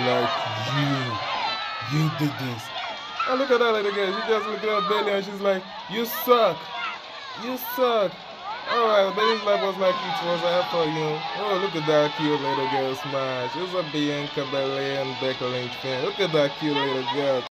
like, you did this. And look at that lady girl. She just looked at Bayley and she's like, you suck. You suck. Alright, Bayley's life was like it was for you. Oh, look at that cute little girl smash. It's a Bianca, Belair, and Becky Lynch fan. Look at that cute little girl.